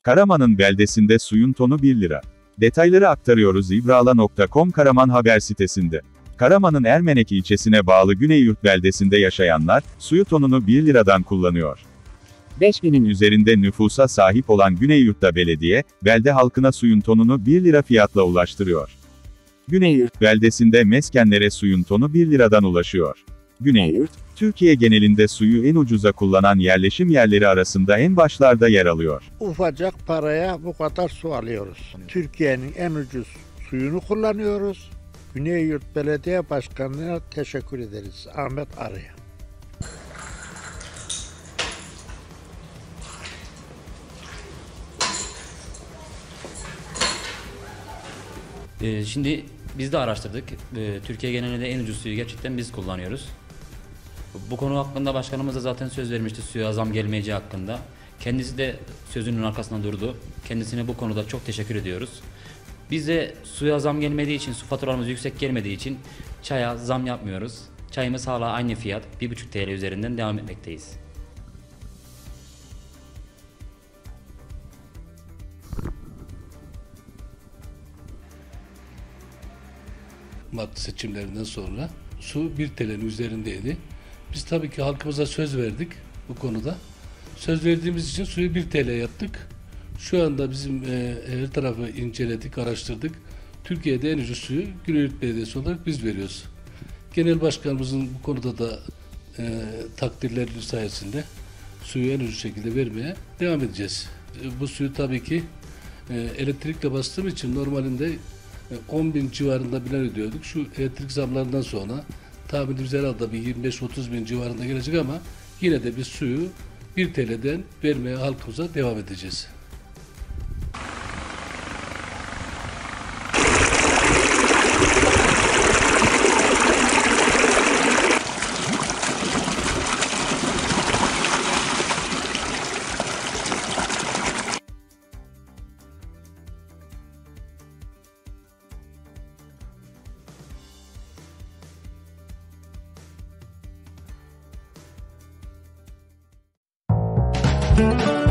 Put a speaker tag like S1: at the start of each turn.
S1: Karaman'ın beldesinde suyun tonu 1 lira. Detayları aktarıyoruz ibrala.com Karaman haber sitesinde. Karaman'ın Ermenek ilçesine bağlı Güneyyurt beldesinde yaşayanlar, suyu tonunu 1 liradan kullanıyor. 5000'in üzerinde nüfusa sahip olan Güneyyurt'ta belediye, belde halkına suyun tonunu 1 lira fiyatla ulaştırıyor. Güneyyurt beldesinde meskenlere suyun tonu 1 liradan ulaşıyor. Güneyyurt, Türkiye genelinde suyu en ucuza kullanan yerleşim yerleri arasında en başlarda yer alıyor.
S2: Ufacık paraya bu kadar su alıyoruz. Türkiye'nin en ucuz suyunu kullanıyoruz. Güneyyurt Belediye Başkanı'na teşekkür ederiz. Ahmet Arı'ya.
S3: Şimdi biz de araştırdık. Türkiye genelinde en ucuz suyu gerçekten biz kullanıyoruz. Bu konu hakkında başkanımız da zaten söz vermişti suya zam gelmeyeceği hakkında. Kendisi de sözünün arkasında durdu. Kendisine bu konuda çok teşekkür ediyoruz. Biz de suya zam gelmediği için, su faturalarımız yüksek gelmediği için çaya zam yapmıyoruz. Çayımız hala aynı fiyat, 1,5 TL üzerinden devam etmekteyiz.
S4: Mart seçimlerinden sonra su 1 TL'nin üzerindeydi. Biz tabii ki halkımıza söz verdik bu konuda. Söz verdiğimiz için suyu 1 TL yaptık. Şu anda bizim her tarafı inceledik, araştırdık. Türkiye'de en ucuz suyu Güneyyurt Belediyesi olarak biz veriyoruz. Genel Başkanımızın bu konuda da takdirleri sayesinde suyu en ucuz şekilde vermeye devam edeceğiz. Bu suyu tabii ki elektrikle bastığım için normalinde 10.000 civarında bile ödüyorduk. Şu elektrik zamlarından sonra tahminimiz herhalde bir 25-30 bin civarında gelecek ama yine de biz suyu 1 TL'den vermeye halkımıza devam edeceğiz.
S5: Müzik